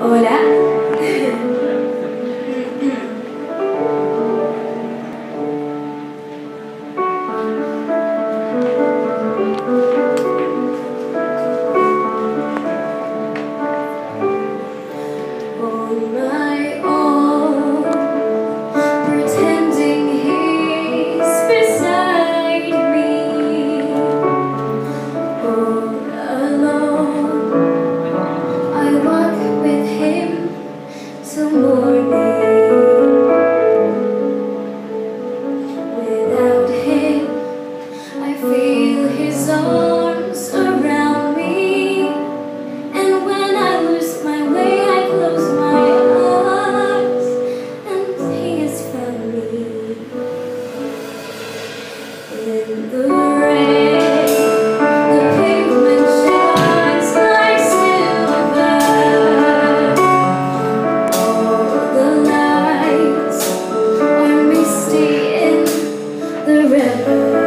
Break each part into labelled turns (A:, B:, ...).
A: Hola. On my own, pretending he's beside me. All alone, I walk with him till morning. Without him, I feel his arms around me. And when I lose my way, I close my eyes, and he has found me. In the rain, the pavement shines like silver. All the lights are misty in the river.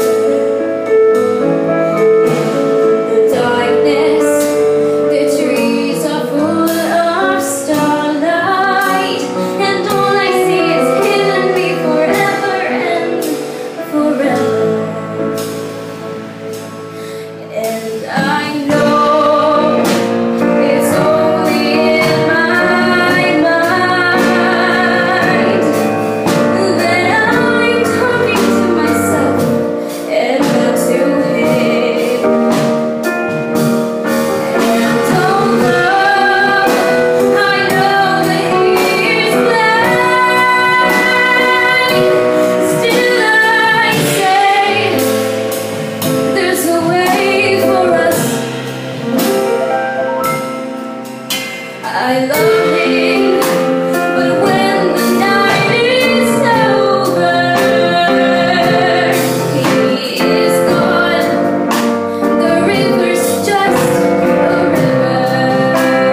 A: In the darkness, the trees are full of starlight, and all I see is him and me forever and forever. And I know it's only in my mind that I'm talking to myself and not to him. And although I know that he is blind, still I say there's a way for us. I love him, but when the night is over, he is gone. The river's just a river.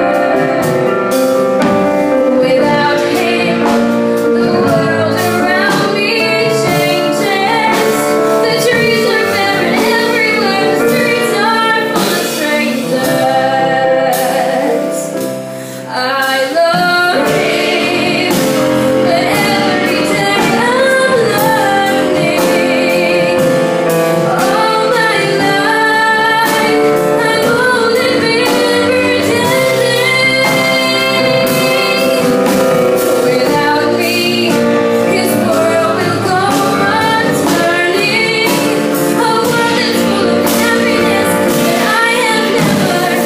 A: Without him, the world around me changes. The trees are barren everywhere, the streets are full of strangers. I love him, but every day I'm learning. All my life I've only been pretending. Without me, his world will go on turning. A world that's full of happiness that I have never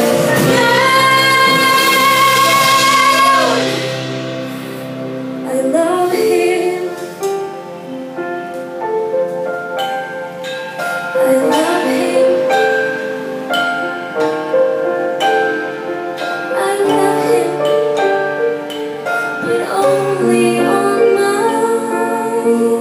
A: known. I love him. I love him. I love him, but only on my